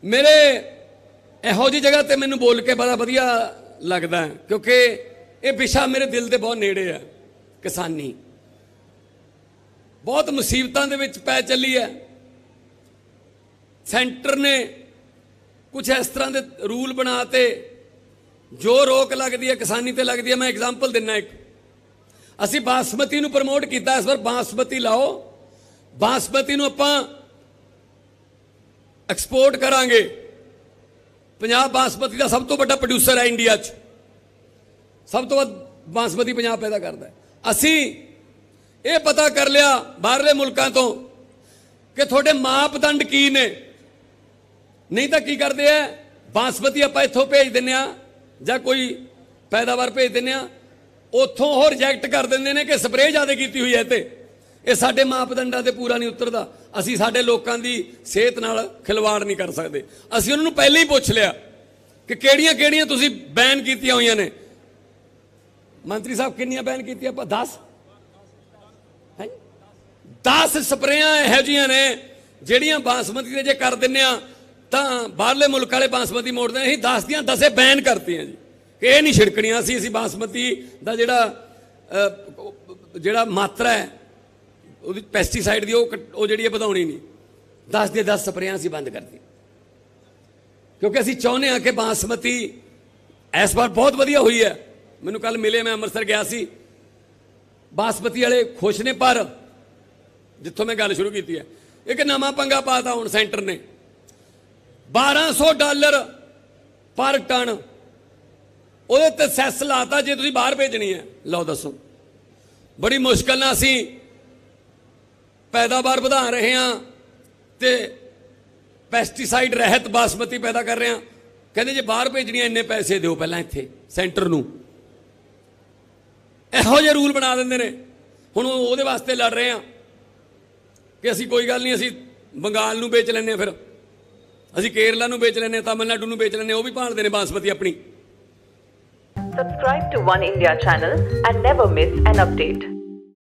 मेरे ਇਹੋ ਜਿਹੀ जगह ਤੇ ਮੈਨੂੰ बोल के बड़ा ਵਧੀਆ लगता है, क्योंकि ये विषा मेरे दिल के बहुत नेड़े है। किसानी बहुत मुसीबतों के विच पै चली है। सेंटर ने कुछ इस तरह के रूल बनाते जो रोक लगती है किसानी ते लगती है। मैं एग्जाम्पल दिना, एक असी बासमती नूं प्रमोट किया, इस बार बासमती लाओ, बासमती नूं आपां एक्सपोर्ट करांगे। पंजाब बासमती का सब तो बड़ा प्रोड्यूसर है इंडिया च, सब तो वध बासमती पंजाब पैदा करता है। असी ये पता कर लिया बाहरले मुल्कों तो कि थोड़े मापदंड की ने, नहीं तो की करते हैं बासमती आप इतों भेज दें या कोई पैदावार भेज दें, उतों वो रिजैक्ट कर देंगे ने कि स्प्रे ज़्यादा की हुई है, तो ये साडे मापदंडा ते पूरा नहीं उतरता। असी साडे लोकां दी सेहत नाल खिलवाड़ नहीं कर सकते। असी उन्होंने पहले ही पूछ लिया कि किहड़ियां किहड़ियां तुसीं बैन कीतियां होईयां ने। मंत्री साहब कितनियां बैन कीतियां? 10 स्प्रेयां इहो जिहियां ने जिहड़ियां बासमती दे जे कर दिंदे आ तां बाहरले मुल्क वाले बासमती मोड़दे ने। 10 दियां 10 बैन करतियां जी कि ये नहीं छिड़कणियां। असी बासमती दा जिहड़ा मात्रा है पैसटीसाइड की वो जी बढ़ानी नहीं। 10 दियां 10 स्प्रेयां असीं बंद कर दी, क्योंकि असीं चाहुंदे हां कि बासमती इस बार बहुत वधिया हुई है। मैनूं कल मिले, मैं अमृतसर गया सी, बासमती वाले खुश ने, पर जिथों मैं गल शुरू की है एक नवा पंगा पाता हुण सेंटर ने। $1200 पर टन ਉਹਦੇ ਤੇ ਸੈਸ ਲਾਤਾ ਜੇ ਤੁਸੀਂ ਬਾਹਰ ਭੇਜਣੀ ਹੈ। ਲਓ ਦੱਸੋ, बड़ी मुश्किल ਨਾਲ ਅਸੀਂ पैदावार बढ़ा रहे हैं तो पैसटीसाइड रहत बासमती पैदा कर रहे हैं। कहते जे बाहर भेजनी इन्ने पैसे दो पहला इत्थे सेंटर नूं, इहो जिहे रूल बना देंदे ने। हुण उहदे वास्ते लड़ रहे हैं कि असीं कोई गल नहीं, असीं बंगाल नूं बेच लैंदे, फिर असीं केरला नूं बेच लैंदे, तमिलनाडु नूं बेच लैंदे, वो भी भालदे ने बासमती अपनी। Subscribe to One India channel and never miss an update.